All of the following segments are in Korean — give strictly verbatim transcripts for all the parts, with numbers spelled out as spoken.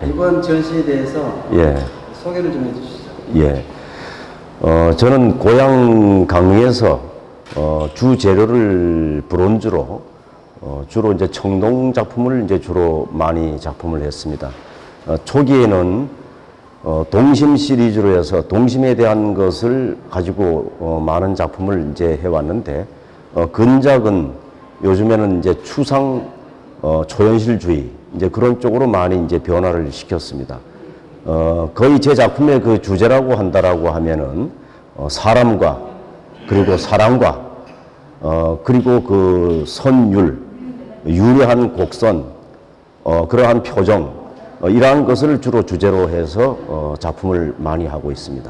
이번 전시에 대해서 예. 소개를 좀 해주시죠. 예. 어, 저는 고향 강릉에서 어, 주 재료를 브론즈로 어, 주로 이제 청동 작품을 이제 주로 많이 작품을 했습니다. 어, 초기에는 어, 동심 시리즈로 해서 동심에 대한 것을 가지고 어, 많은 작품을 이제 해왔는데 어, 근작은 요즘에는 이제 추상 어, 초현실주의 이제 그런 쪽으로 많이 이제 변화를 시켰습니다. 어, 거의 제 작품의 그 주제라고 한다라고 하면은 어, 사람과 그리고 사랑과 어, 그리고 그 선율, 유려한 곡선, 어, 그러한 표정 어, 이러한 것을 주로 주제로 해서 어, 작품을 많이 하고 있습니다.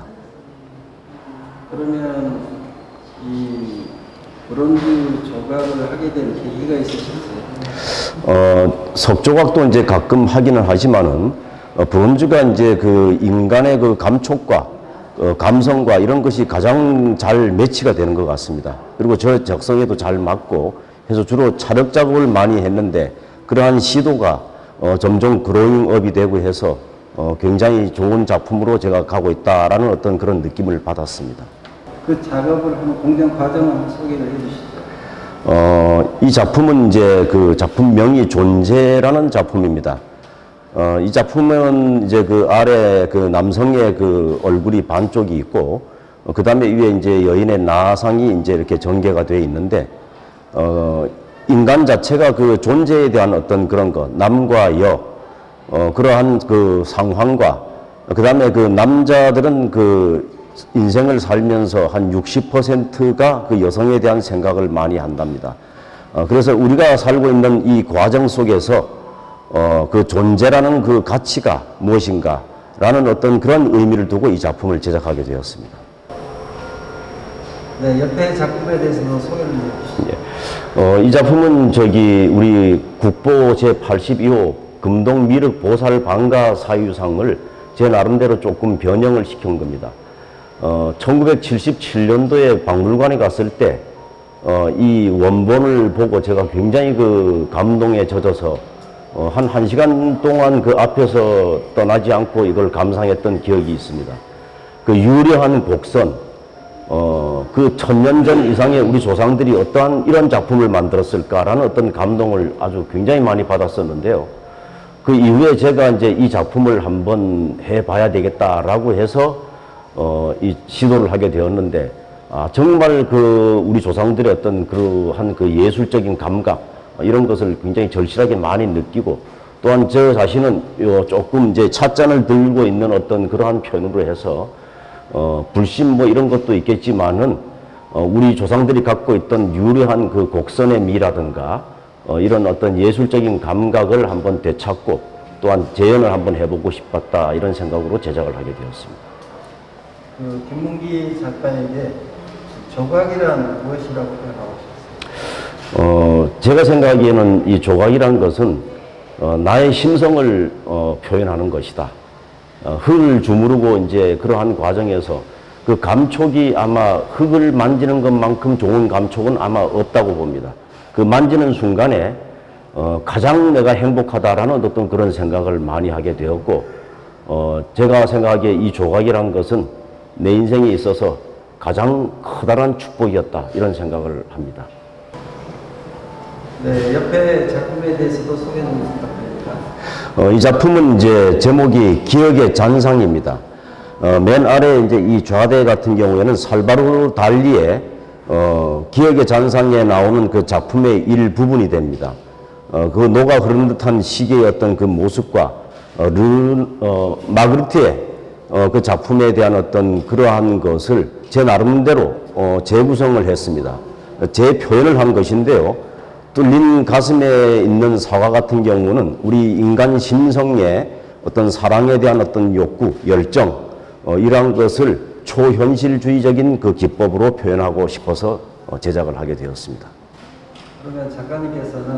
그러면 이 브론즈 조각을 하게 된 계기가 있으셨어요? 어, 석조각도 이제 가끔 하기는 하지만은 어, 브론즈가 이제 그 인간의 그 감촉과 어, 감성과 이런 것이 가장 잘 매치가 되는 것 같습니다. 그리고 저 적성에도 잘 맞고 해서 주로 촬영 작업을 많이 했는데 그러한 시도가 어, 점점 그로잉업이 되고 해서 어, 굉장히 좋은 작품으로 제가 가고 있다라는 어떤 그런 느낌을 받았습니다. 그 작업을 하는 공정 과정을 소개를 해주시죠. 어, 이 작품은 이제 그 작품명이 존재라는 작품입니다. 어, 이 작품은 이제 그 아래 그 남성의 그 얼굴이 반쪽이 있고, 어, 그 다음에 위에 이제 여인의 나상이 이제 이렇게 전개가 되어 있는데, 어, 인간 자체가 그 존재에 대한 어떤 그런 것, 남과 여, 어, 그러한 그 상황과, 그 다음에 그 남자들은 그 인생을 살면서 한 육십 퍼센트가 그 여성에 대한 생각을 많이 한답니다. 어, 그래서 우리가 살고 있는 이 과정 속에서 어, 그 존재라는 그 가치가 무엇인가 라는 어떤 그런 의미를 두고 이 작품을 제작하게 되었습니다. 네, 옆에 작품에 대해서도 소개를 해주시죠. 예. 어, 이 작품은 저기 우리 국보 제팔십이 호 금동 미륵 보살 방가 사유상을 제 나름대로 조금 변형을 시킨 겁니다. 어, 천구백칠십칠 년도에 박물관에 갔을 때, 어, 이 원본을 보고 제가 굉장히 그 감동에 젖어서, 어, 한, 한 시간 동안 그 앞에서 떠나지 않고 이걸 감상했던 기억이 있습니다. 그 유려한 곡선, 어, 그 천년 전 이상의 우리 조상들이 어떠한 이런 작품을 만들었을까라는 어떤 감동을 아주 굉장히 많이 받았었는데요. 그 이후에 제가 이제 이 작품을 한번 해봐야 되겠다라고 해서 어, 이 시도를 하게 되었는데, 아, 정말 그 우리 조상들의 어떤 그러한 그 예술적인 감각, 이런 것을 굉장히 절실하게 많이 느끼고, 또한 저 자신은 요 조금 이제 찻잔을 들고 있는 어떤 그러한 편으로 해서, 어, 불신 뭐 이런 것도 있겠지만은, 어, 우리 조상들이 갖고 있던 유려한 그 곡선의 미라든가, 어, 이런 어떤 예술적인 감각을 한번 되찾고, 또한 재현을 한번 해보고 싶었다, 이런 생각으로 제작을 하게 되었습니다. 그 김문기 작가에게 조각이란 무엇이라고 생각하고 싶으세요? 어, 제가 생각하기에는 이 조각이란 것은 어, 나의 심성을 어, 표현하는 것이다. 어, 흙을 주무르고 이제 그러한 과정에서 그 감촉이 아마 흙을 만지는 것만큼 좋은 감촉은 아마 없다고 봅니다. 그 만지는 순간에 어, 가장 내가 행복하다라는 어떤 그런 생각을 많이 하게 되었고, 어, 제가 생각하기에 이 조각이란 것은 내 인생에 있어서 가장 커다란 축복이었다, 이런 생각을 합니다. 네, 옆에 작품에 대해서도 소개 좀 부탁드립니다. 어, 이 작품은 이제 제목이 기억의 잔상입니다. 어, 맨 아래 이제 이 좌대 같은 경우에는 살바도르 달리의 어, 기억의 잔상에 나오는 그 작품의 일부분이 됩니다. 어, 그 녹아 흐르는 듯한 시계의 어떤 그 모습과 어, 르, 어, 마그리트의 어, 그 작품에 대한 어떤 그러한 것을 제 나름대로 어, 재구성을 했습니다. 제 표현을 한 것인데요. 뚫린 가슴에 있는 사과 같은 경우는 우리 인간 심성의 어떤 사랑에 대한 어떤 욕구, 열정, 어, 이러한 것을 초현실주의적인 그 기법으로 표현하고 싶어서 어, 제작을 하게 되었습니다. 그러면 작가님께서는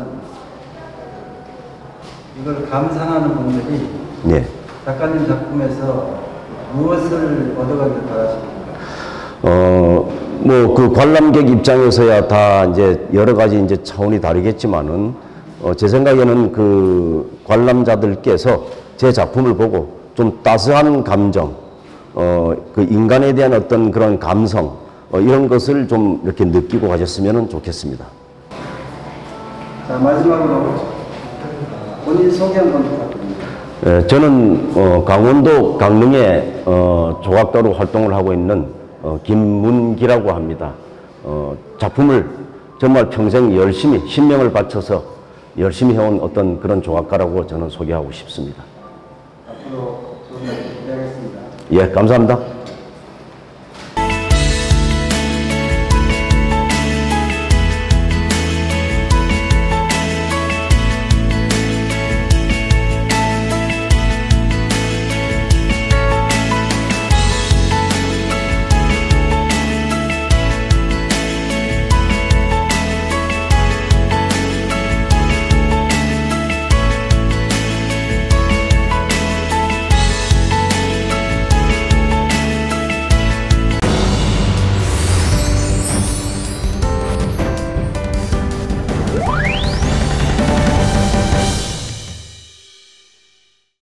이걸 감상하는 분들이 네. 작가님 작품에서 무엇을 얻어가길 바라십니까? 어, 뭐, 그 관람객 입장에서야 다 이제 여러 가지 이제 차원이 다르겠지만은, 어, 제 생각에는 그 관람자들께서 제 작품을 보고 좀 따스한 감정, 어, 그 인간에 대한 어떤 그런 감성, 어, 이런 것을 좀 이렇게 느끼고 가셨으면 좋겠습니다. 자, 마지막으로 본인 소개 한번 부탁드립니다. 예, 저는 어, 강원도 강릉에 어, 조각가로 활동을 하고 있는 어, 김문기라고 합니다. 어, 작품을 정말 평생 열심히 신명을 바쳐서 열심히 해온 어떤 그런 조각가라고 저는 소개하고 싶습니다. 앞으로 좋은 일 기대하겠습니다. 예, 감사합니다.